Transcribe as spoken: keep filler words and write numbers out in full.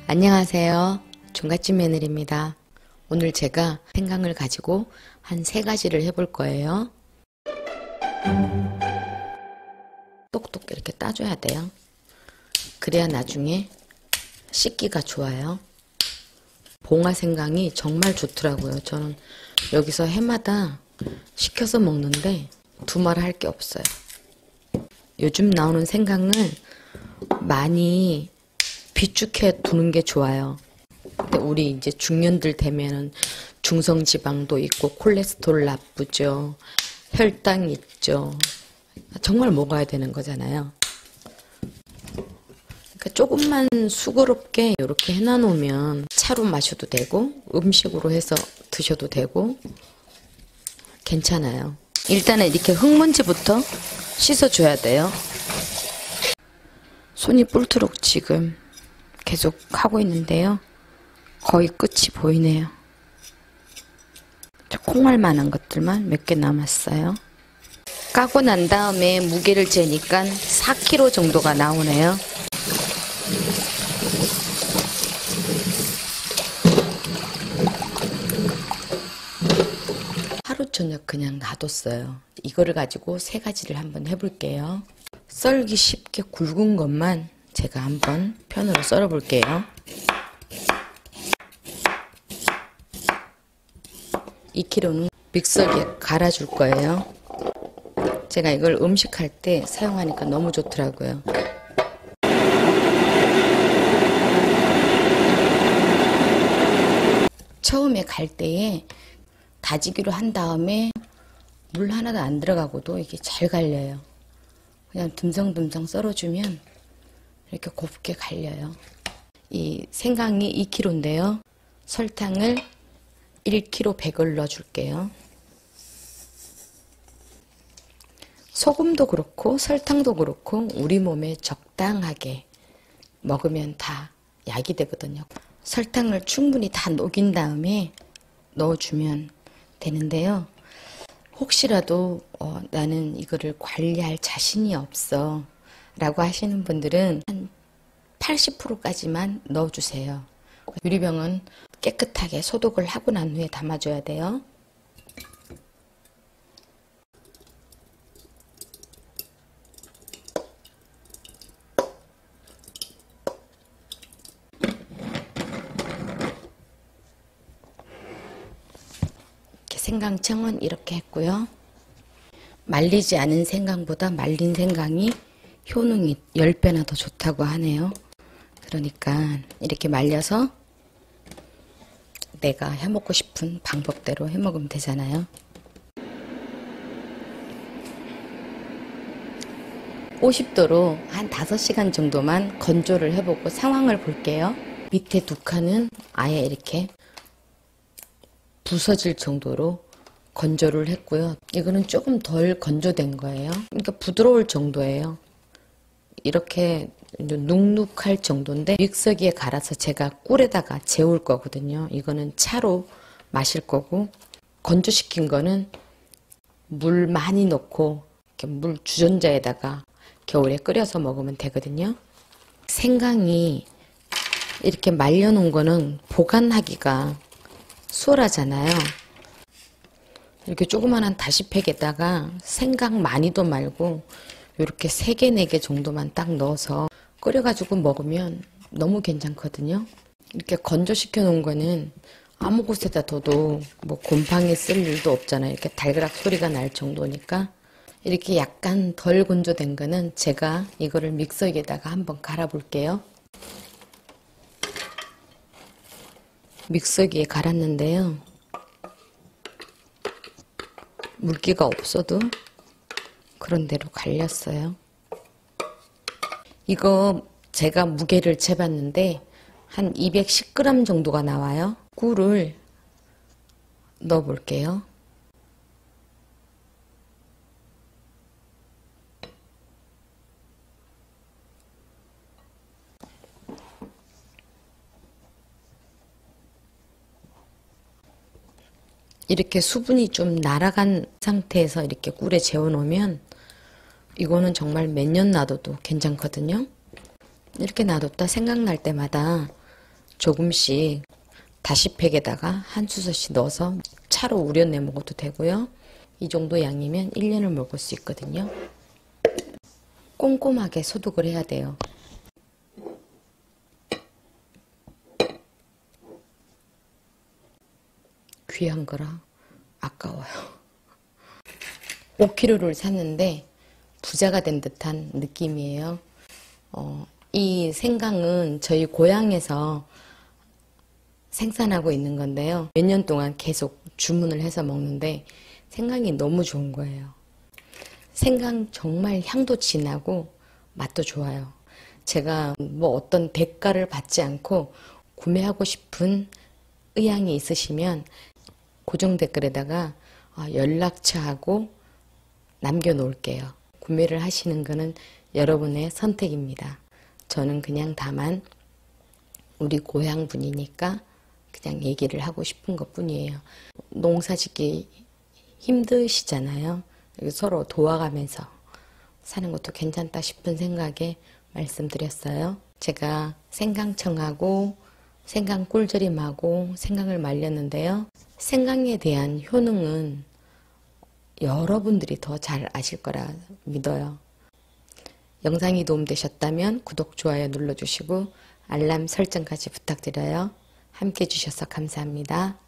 안녕하세요. 종갓집 며느리입니다. 오늘 제가 생강을 가지고 한 세 가지를 해볼 거예요. 똑똑 이렇게 따줘야 돼요. 그래야 나중에 씻기가 좋아요. 봉화 생강이 정말 좋더라고요. 저는 여기서 해마다 시켜서 먹는데 두말 할 게 없어요. 요즘 나오는 생강은 많이 비축해 두는 게 좋아요. 근데 우리 이제 중년들 되면은 중성지방도 있고 콜레스테롤 나쁘죠. 혈당 있죠. 정말 먹어야 되는 거잖아요. 그러니까 조금만 수고롭게 이렇게 해놔 놓으면 차로 마셔도 되고 음식으로 해서 드셔도 되고 괜찮아요. 일단은 이렇게 흙먼지부터 씻어줘야 돼요. 손이 뿔도록 지금 계속 하고 있는데요. 거의 끝이 보이네요. 콩알 만한 것들만 몇 개 남았어요. 까고 난 다음에 무게를 재니까 사 킬로그램 정도가 나오네요. 하루 저녁 그냥 놔뒀어요. 이거를 가지고 세 가지를 한번 해볼게요. 썰기 쉽게 굵은 것만 제가 한번 편으로 썰어 볼게요. 이 킬로그램는 믹서기에 갈아줄 거예요. 제가 이걸 음식할 때 사용하니까 너무 좋더라고요. 처음에 갈 때에 다지기로 한 다음에 물 하나도 안 들어가고도 이게 잘 갈려요. 그냥 듬성듬성 썰어주면 이렇게 곱게 갈려요. 이 생강이 이 킬로그램인데요. 설탕을 일 킬로그램 백을 넣어줄게요. 소금도 그렇고 설탕도 그렇고 우리 몸에 적당하게 먹으면 다 약이 되거든요. 설탕을 충분히 다 녹인 다음에 넣어주면 되는데요. 혹시라도 어, 나는 이거를 관리할 자신이 없어 라고 하시는 분들은 한 팔십 퍼센트까지만 넣어주세요. 유리병은 깨끗하게 소독을 하고 난 후에 담아줘야 돼요. 생강청은 이렇게 했고요. 말리지 않은 생강보다 말린 생강이 효능이 십 배나 더 좋다고 하네요. 그러니까 이렇게 말려서 내가 해먹고 싶은 방법대로 해먹으면 되잖아요. 오십 도로 한 다섯 시간 정도만 건조를 해보고 상황을 볼게요. 밑에 두 칸은 아예 이렇게 부서질 정도로 건조를 했고요. 이거는 조금 덜 건조된 거예요. 그러니까 부드러울 정도예요. 이렇게 눅눅할 정도인데 믹서기에 갈아서 제가 꿀에다가 재울 거거든요. 이거는 차로 마실 거고 건조시킨 거는 물 많이 넣고 이렇게 물 주전자에다가 겨울에 끓여서 먹으면 되거든요. 생강이 이렇게 말려놓은 거는 보관하기가 수월하잖아요. 이렇게 조그만한 다시팩에다가 생강 많이도 말고 이렇게 세 개, 네 개 정도만 딱 넣어서 끓여가지고 먹으면 너무 괜찮거든요. 이렇게 건조시켜 놓은 거는 아무 곳에다 둬도 뭐 곰팡이 쓸 일도 없잖아요. 이렇게 달그락 소리가 날 정도니까. 이렇게 약간 덜 건조된 거는 제가 이거를 믹서기에다가 한번 갈아 볼게요. 믹서기에 갈았는데요. 물기가 없어도 그런 대로 갈렸어요. 이거 제가 무게를 재봤는데 한 이백십 그램 정도가 나와요. 꿀을 넣어 볼게요. 이렇게 수분이 좀 날아간 상태에서 이렇게 꿀에 재워 놓으면 이거는 정말 몇 년 놔둬도 괜찮거든요. 이렇게 놔뒀다 생각날 때마다 조금씩 다시팩에다가 한 수저씩 넣어서 차로 우려내 먹어도 되고요. 이 정도 양이면 일 년을 먹을 수 있거든요. 꼼꼼하게 소독을 해야 돼요. 귀한 거라 아까워요. 오 킬로그램를 샀는데 부자가 된 듯한 느낌이에요. 어, 이 생강은 저희 고향에서 생산하고 있는 건데요. 몇 년 동안 계속 주문을 해서 먹는데 생강이 너무 좋은 거예요. 생강 정말 향도 진하고 맛도 좋아요. 제가 뭐 어떤 대가를 받지 않고 구매하고 싶은 의향이 있으시면 고정 댓글에다가 연락처하고 남겨놓을게요. 구매를 하시는 거는 여러분의 선택입니다. 저는 그냥 다만 우리 고향 분이니까 그냥 얘기를 하고 싶은 것 뿐이에요. 농사 짓기 힘드시잖아요. 서로 도와가면서 사는 것도 괜찮다 싶은 생각에 말씀드렸어요. 제가 생강청하고 생강 꿀절임하고 생강을 말렸는데요. 생강에 대한 효능은 여러분들이 더 잘 아실 거라 믿어요. 영상이 도움되셨다면 구독, 좋아요 눌러주시고 알람 설정까지 부탁드려요. 함께 해주셔서 감사합니다.